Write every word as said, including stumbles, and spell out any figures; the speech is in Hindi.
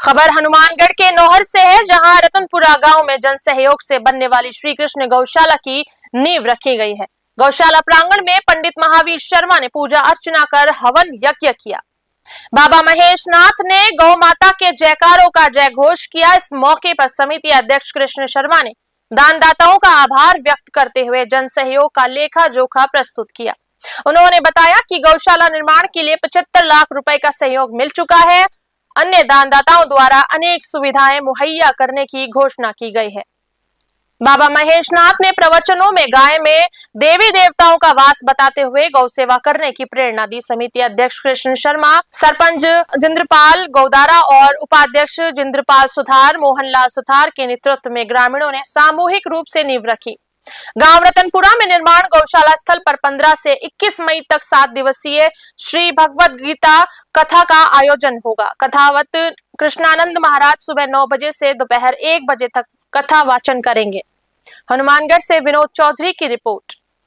खबर हनुमानगढ़ के नौहर से है, जहां रतनपुरा गांव में जन सहयोग से बनने वाली श्री कृष्ण गौशाला की नींव रखी गई है। गौशाला प्रांगण में पंडित महावीर शर्मा ने पूजा अर्चना कर हवन यज्ञ किया। बाबा महेश नाथ ने गौ माता के जयकारों का जय घोष किया। इस मौके पर समिति अध्यक्ष कृष्ण शर्मा ने दानदाताओं का आभार व्यक्त करते हुए जन सहयोग का लेखा जोखा प्रस्तुत किया। उन्होंने बताया कि गौशाला निर्माण के लिए पचहत्तर लाख रुपए का सहयोग मिल चुका है। अन्य दानदाताओं द्वारा अनेक सुविधाएं मुहैया करने की घोषणा की गई है। बाबा महेश नाथ ने प्रवचनों में गाय में देवी देवताओं का वास बताते हुए गौ सेवा करने की प्रेरणा दी। समिति अध्यक्ष कृष्ण शर्मा, सरपंच जिंद्रपाल गौदारा और उपाध्यक्ष जिंद्रपाल सुथार, मोहनलाल सुथार के नेतृत्व में ग्रामीणों ने सामूहिक रूप से नींव रखी। गांव रतनपुरा में निर्माण गौशाला स्थल पर पंद्रह से इक्कीस मई तक सात दिवसीय श्री भगवद गीता कथा का आयोजन होगा। कथावत कृष्णानंद महाराज सुबह नौ बजे से दोपहर एक बजे तक कथा वाचन करेंगे। हनुमानगढ़ से विनोद चौधरी की रिपोर्ट।